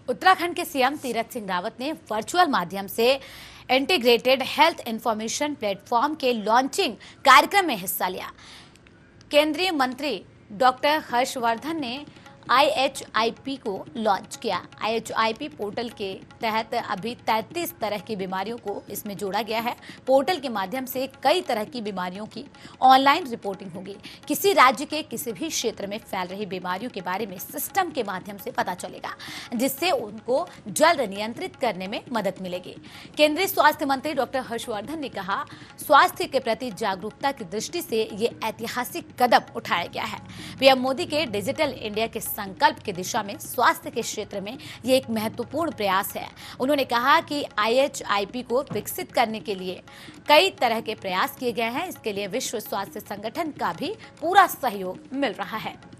उत्तराखंड के सीएम तीरथ सिंह रावत ने वर्चुअल माध्यम से इंटीग्रेटेड हेल्थ इंफॉर्मेशन प्लेटफॉर्म के लॉन्चिंग कार्यक्रम में हिस्सा लिया। केंद्रीय मंत्री डॉक्टर हर्षवर्धन ने IHIP को लॉन्च किया। IHIP पोर्टल के तहत अभी 33 तरह की बीमारियों को इसमें जोड़ा गया है। पोर्टल के माध्यम से कई तरह की बीमारियों की ऑनलाइन रिपोर्टिंग होगी। किसी राज्य के किसी भी क्षेत्र में फैल रही बीमारियों के बारे में सिस्टम के माध्यम से पता चलेगा, जिससे उनको जल्द नियंत्रित करने में मदद मिलेगी। केंद्रीय स्वास्थ्य मंत्री डॉक्टर हर्षवर्धन ने कहा, स्वास्थ्य के प्रति जागरूकता की दृष्टि से ये ऐतिहासिक कदम उठाया गया है। पीएम मोदी के डिजिटल इंडिया के संकल्प की दिशा में स्वास्थ्य के क्षेत्र में ये एक महत्वपूर्ण प्रयास है। उन्होंने कहा कि IHIP को विकसित करने के लिए कई तरह के प्रयास किए गए हैं। इसके लिए विश्व स्वास्थ्य संगठन का भी पूरा सहयोग मिल रहा है।